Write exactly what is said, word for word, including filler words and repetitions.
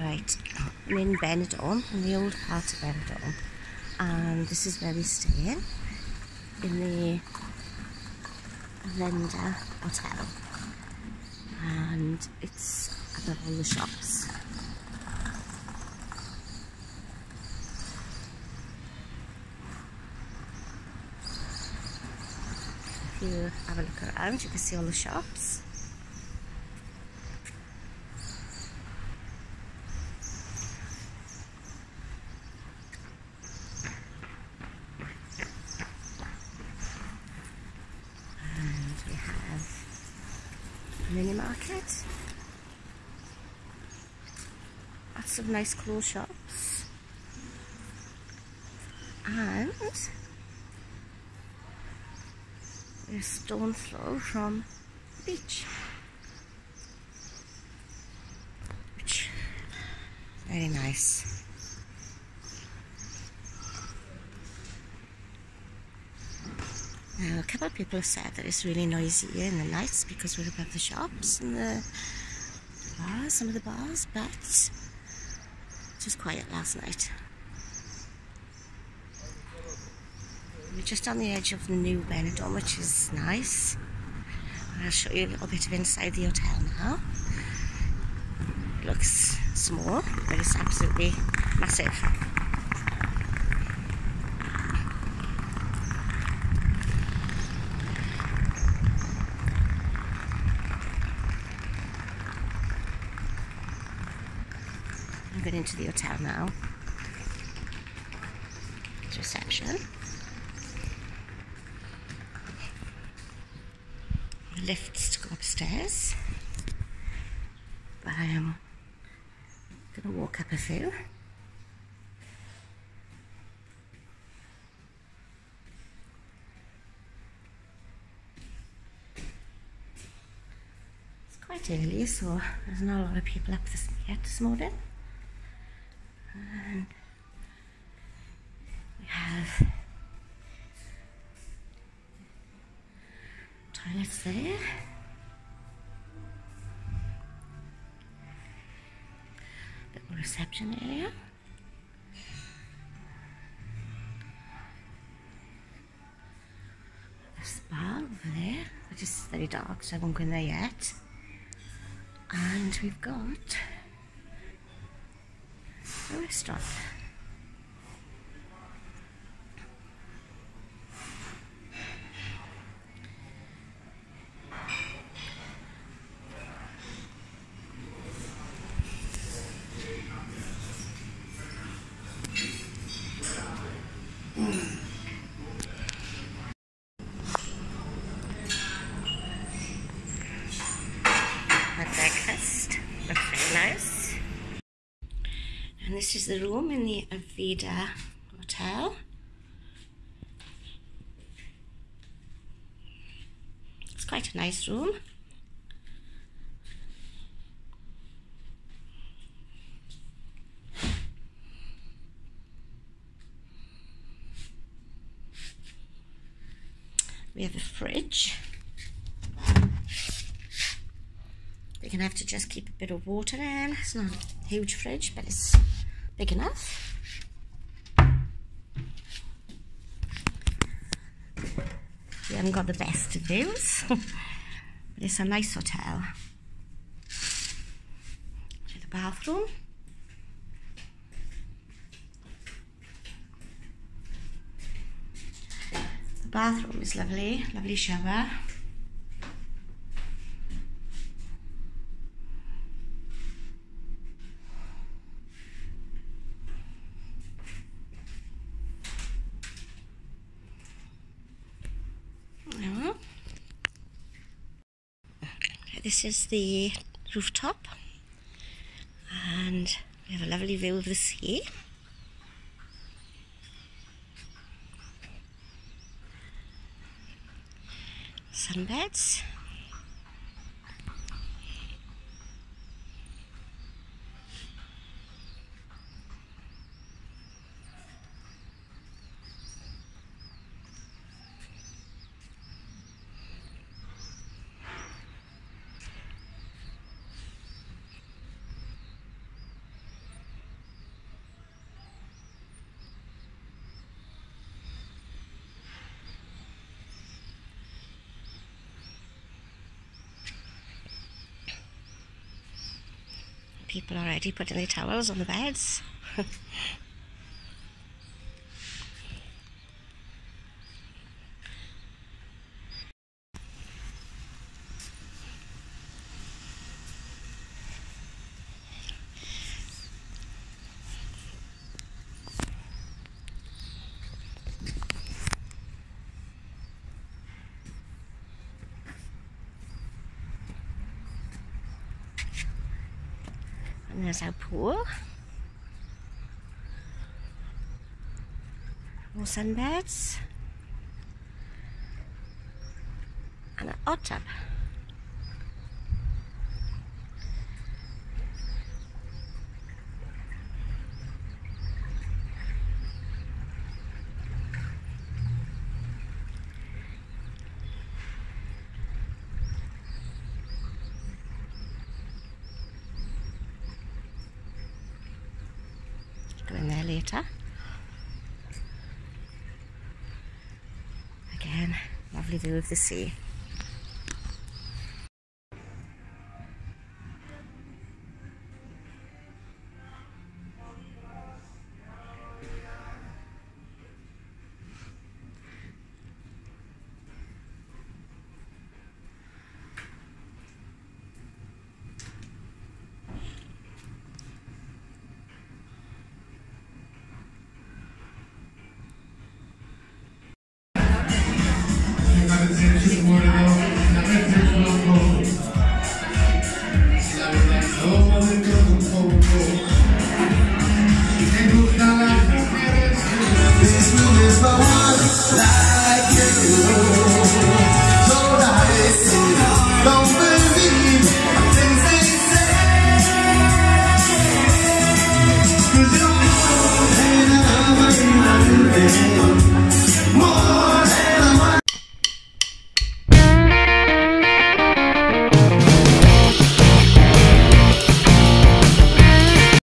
Right, I'm in Benidorm, in the old part of Benidorm, and this is where we're staying, in the Avenida hotel, and it's above all the shops. If you have a look around, you can see all the shops. We have a mini market, lots of nice cool shops, and we're a stone throw from the beach, which is very nice. Now, a couple of people have said that it's really noisy here in the nights because we're above the shops and the bars, some of the bars, but it was quiet last night. We're just on the edge of the new Benidorm, which is nice. I'll show you a little bit of inside the hotel now. It looks small, but it's absolutely massive. I'm going into the hotel now. It's reception. Lifts to go upstairs. But I am going to walk up a few. It's quite early, so there's not a lot of people up this, yet this morning. And we have toilets there. Little reception area. A spa over there, which is very dark, so I won't go in there yet. And we've got a restaurant. Our breakfast looks very nice. And this is the room in the Avenida hotel. It's quite a nice room. We have a fridge. We're going to have to just keep a bit of water in. It's not a huge fridge, but it's big enough. We haven't got the best of views, but it's a nice hotel. To the bathroom. The bathroom is lovely, lovely shower. This is the rooftop, and we have a lovely view of the sea. Sunbeds. People already putting their towels on the beds. And there's our pool. More sunbeds. And a hot tub. Go in there later. Again, lovely view of the sea.